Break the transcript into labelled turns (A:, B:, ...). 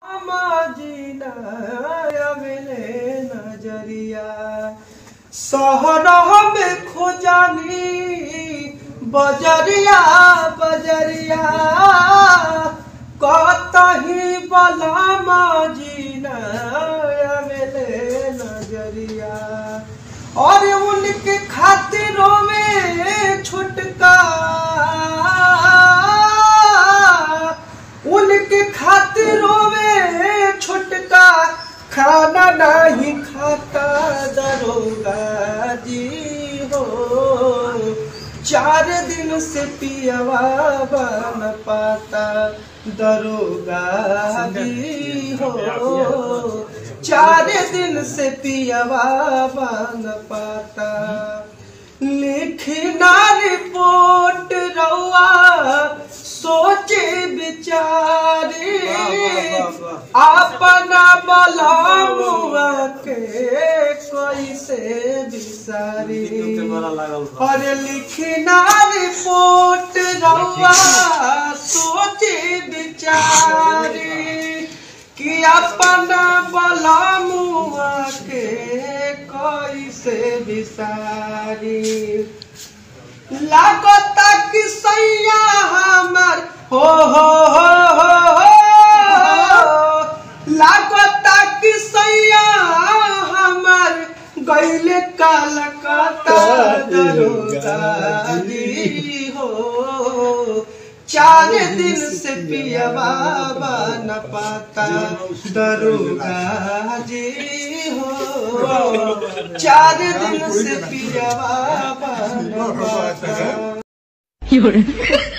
A: मिले नजरिया शहर में खोजानी बजरिया बजरिया कतही बलमा जीना मिले नजरिया और उनके खातिरों में छुटका उनके खातिरों में छुटका खाना नहीं खाता दरोगा जी हो 4 दिन से पियवा बन पाता दरोगा जी हो 4 दिन से पियवा बन पाता लिखना रिपोर्ट रउआ सोचे विचारे अपना बलमुआ के कैसे बिसारी और लिखना रिपोर्ट रउआ सोचे विचारे कि अपना बलमुआ के कैसे बिसारी लागता कि सैया हमर हो लागता कि सैया हमर गईले कलकत्ता दरोगा जी हो 4 दिन से पियवा न पाता दरोगा जी हो 4 दिन से पियवा न पाता